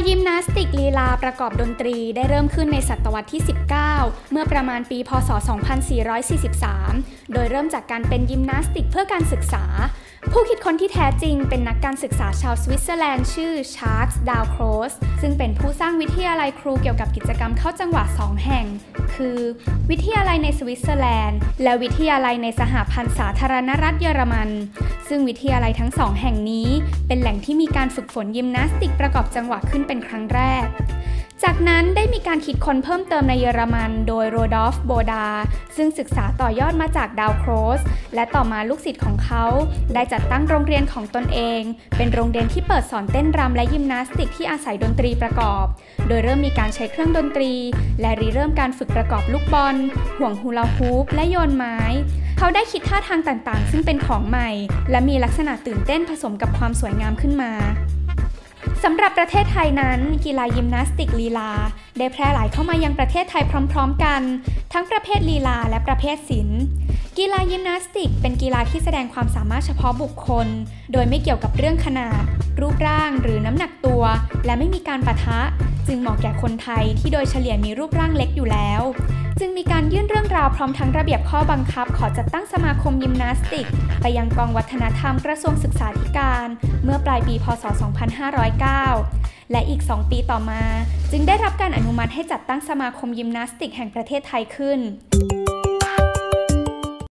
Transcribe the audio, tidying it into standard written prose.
ยิมนาสติกลีลาประกอบดนตรีได้เริ่มขึ้นในศตวรรษที่ 19 เมื่อประมาณปีพ.ศ. 2443 โดยเริ่มจากการเป็นยิมนาสติกเพื่อการศึกษาผู้คิดค้นที่แท้จริงเป็นนักการศึกษาชาวสวิตเซอร์แลนด์ชื่อชาร์ลส์ ดาวโครสซึ่งเป็นผู้สร้างวิทยาลัยครูเกี่ยวกับกิจกรรมเข้าจังหวะ2 แห่งคือวิทยาลัยในสวิตเซอร์แลนด์และวิทยาลัยในสหพันธ์สาธารณรัฐเยอรมันซึ่งวิทยาลัยทั้ง2 แห่งนี้เป็นแหล่งที่มีการฝึกฝนยิมนาสติกประกอบจังหวะขึ้นเป็นครั้งแรกจากนั้นได้มีการคิดค้นเพิ่มเติมในเยอรมันโดยโรดอล์ฟ โบดาซึ่งศึกษาต่อยอดมาจากดาวโครสและต่อมาลูกศิษย์ของเขาได้จัดตั้งโรงเรียนของตนเองเป็นโรงเรียนที่เปิดสอนเต้นรำและยิมนาสติกที่อาศัยดนตรีประกอบโดยเริ่มมีการใช้เครื่องดนตรีและริเริ่มการฝึกประกอบลูกบอลห่วงฮูลาฮูปและโยนไม้เขาได้คิดท่าทางต่างๆซึ่งเป็นของใหม่และมีลักษณะตื่นเต้นผสมกับความสวยงามขึ้นมาสำหรับประเทศไทยนั้นกีฬายิมนาสติกลีลาได้แพร่หลายเข้ามายังประเทศไทยพร้อมๆกันทั้งประเภทลีลาและประเภทศิลป์กีฬายิมนาสติกเป็นกีฬาที่แสดงความสามารถเฉพาะบุคคลโดยไม่เกี่ยวกับเรื่องขนาดรูปร่างหรือน้ำหนักตัวและไม่มีการปะทะจึงเหมาะแก่คนไทยที่โดยเฉลี่ยมีรูปร่างเล็กอยู่แล้วจึงมีการยื่นเรื่องราวพร้อมทั้งระเบียบข้อบังคับขอจัดตั้งสมาคมยิมนาสติกไปยังกองวัฒนธรรมกระทรวงศึกษาธิการเมื่อปลายปีพ.ศ. 2509 และอีก2 ปีต่อมาจึงได้รับการอนุมัติให้จัดตั้งสมาคมยิมนาสติกแห่งประเทศไทยขึ้น